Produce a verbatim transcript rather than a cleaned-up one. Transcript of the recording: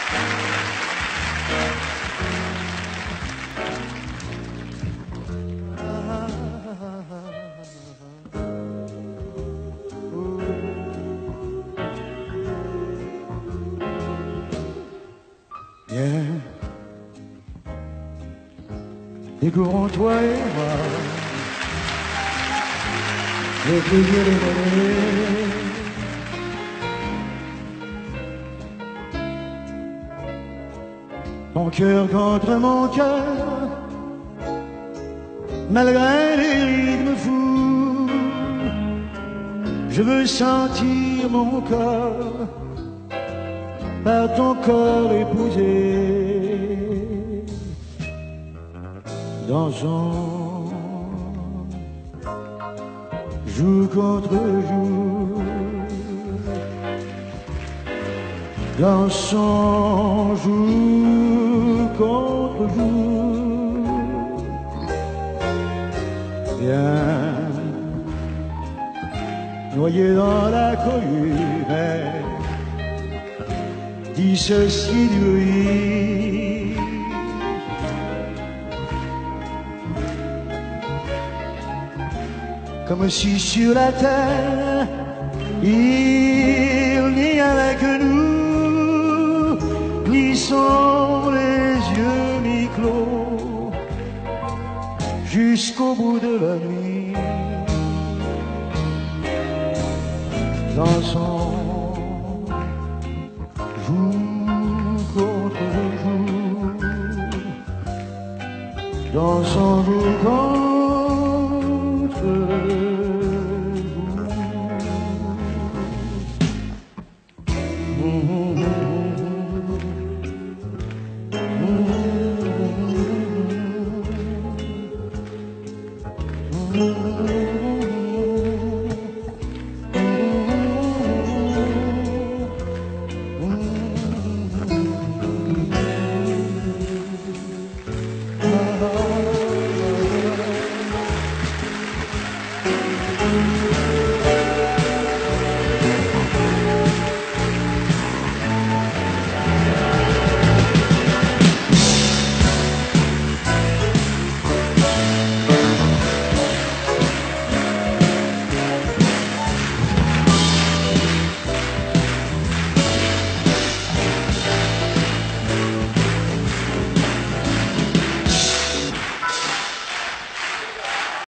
Yeah. Découvrons toi et moi le plaisir d'aimer. Ton cœur contre mon cœur, malgré les rythmes fous, je veux sentir mon corps par ton corps épousé. Dansons jour contre jour, dansons jour contre jour. Viens, noyé dans la cohue, dissocié du riz. Comme si sur la terre il n'y avait que nous, glissons les yeux mi-clos jusqu'au bout de la nuit. Dansons jour contre jour, dansons jour contre jour.